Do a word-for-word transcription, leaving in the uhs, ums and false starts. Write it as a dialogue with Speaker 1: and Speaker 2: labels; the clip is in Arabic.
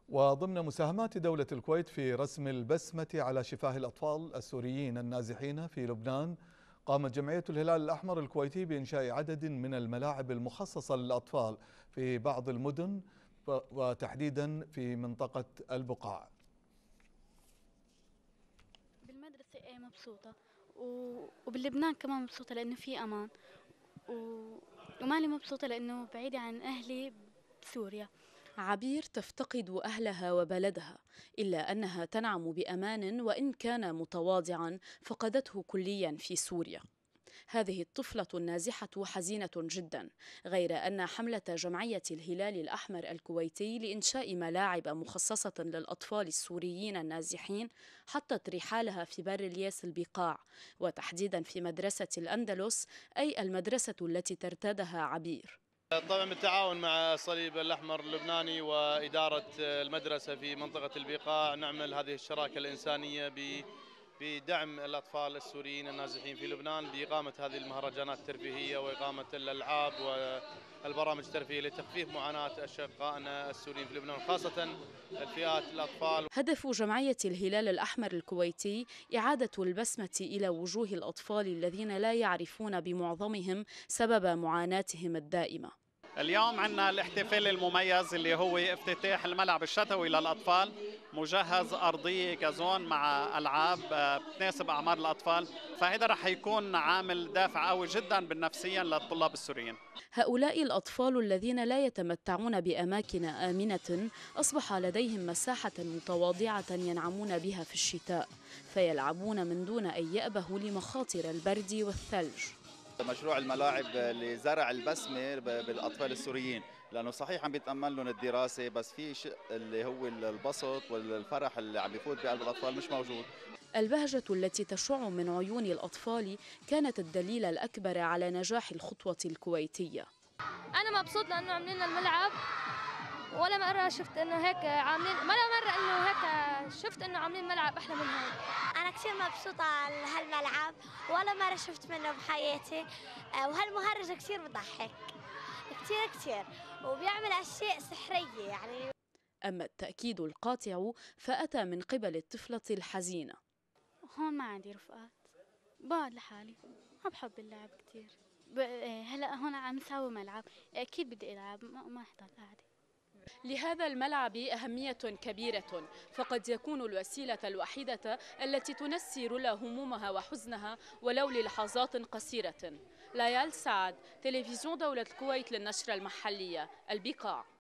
Speaker 1: وضمن مساهمات دولة الكويت في رسم البسمة على شفاه الأطفال السوريين النازحين في لبنان، قامت جمعية الهلال الأحمر الكويتي بإنشاء عدد من الملاعب المخصصة للأطفال في بعض المدن وتحديدا في منطقة البقاع.
Speaker 2: بالمدرسة ايه مبسوطة، وباللبنان كمان مبسوطة لأنه في أمان، ومالي مبسوطة لأنه بعيدة عن أهلي بسوريا.
Speaker 3: عبير تفتقد أهلها وبلدها، إلا أنها تنعم بأمان وإن كان متواضعا فقدته كليا في سوريا. هذه الطفلة النازحة حزينة جدا، غير أن حملة جمعية الهلال الأحمر الكويتي لإنشاء ملاعب مخصصة للأطفال السوريين النازحين حطت رحالها في بارلياس البقاع، وتحديدا في مدرسة الأندلس، أي المدرسة التي ترتادها عبير.
Speaker 4: طبعا بالتعاون مع الصليب الأحمر اللبناني وإدارة المدرسة في منطقة البقاع نعمل هذه الشراكة الإنسانية بدعم الأطفال السوريين النازحين في لبنان بإقامة هذه المهرجانات الترفيهية وإقامة الألعاب والبرامج الترفيهية لتخفيف معاناة أشقائنا السوريين في لبنان، خاصة الفئات الأطفال.
Speaker 3: هدف جمعية الهلال الأحمر الكويتي إعادة البسمة إلى وجوه الأطفال الذين لا يعرفون بمعظمهم سبب معاناتهم الدائمة.
Speaker 5: اليوم عندنا الاحتفال المميز اللي هو افتتاح الملعب الشتوي للأطفال، مجهز أرضية كازون مع ألعاب بتناسب أعمار الأطفال، فهذا رح يكون عامل دافع قوي جدا بالنفسيا للطلاب السوريين.
Speaker 3: هؤلاء الأطفال الذين لا يتمتعون بأماكن آمنة أصبح لديهم مساحة متواضعة ينعمون بها في الشتاء، فيلعبون من دون أن يأبهوا لمخاطر البرد والثلج.
Speaker 6: مشروع الملاعب لزرع البسمة بالأطفال السوريين، لأنه صحيح عم بيتأمل لهم الدراسة بس في شيء اللي هو البسط والفرح اللي عم بيفوت بقلب الأطفال مش موجود.
Speaker 3: البهجة التي تشع من عيون الأطفال كانت الدليل الأكبر على نجاح الخطوة الكويتية.
Speaker 7: أنا مبسوط لأنه عاملين الملعب، ولا مرة شفت إنه هيك عاملين، ولا مرة إنه هيك شفت إنه عاملين ملعب أحلى من هيك.
Speaker 8: أنا كثير مبسوطة على هالملعب، ولا مرة شفت منه بحياتي، وهالمهرج كثير بضحك كثير كثير وبيعمل أشياء سحرية يعني.
Speaker 3: أما التأكيد القاطع فأتى من قبل الطفلة الحزينة.
Speaker 2: هون ما عندي رفقات، بقعد لحالي، ما بحب اللعب كثير. هلا هون عم نساوي ملعب، أكيد بدي ألعب، ما أحضر قاعدة.
Speaker 3: لهذا الملعب أهمية كبيرة، فقد يكون الوسيلة الوحيدة التي تنسي لها همومها وحزنها ولو للحظات قصيرة. ليال سعد، تلفزيون دولة الكويت للنشرة المحلية، البقاع.